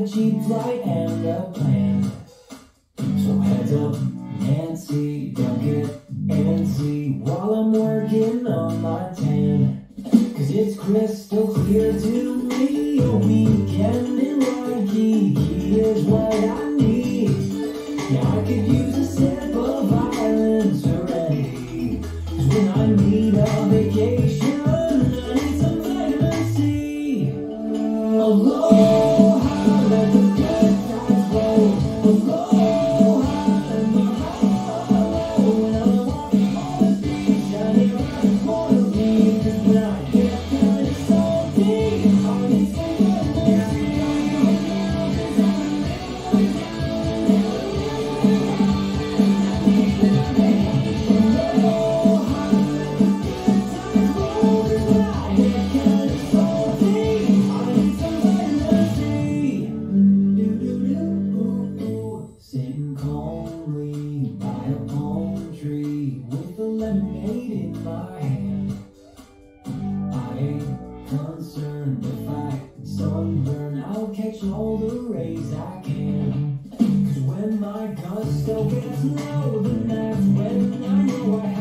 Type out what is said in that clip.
a cheap flight and a plan. So heads up, Nancy, don't get antsy while I'm working on my tan. Cause it's crystal clear to me, a weekend in Waikiki is what I need. Yeah, I could use a sip of island serenity. Cause when I need a vacation, I need some vitamin C. Aloha, let the good times roll. Aloha, let my heart roll. When I'm walking on the beach, I hear I wanna leave. Cause when I get kinda salty, I need some vitamin C. Sitting calmly by a palm tree with a lemonade in my hand. I ain't concerned if I sunburn, I'll catch all the rays I can. Cause when my gusto gets low, then that's when I know I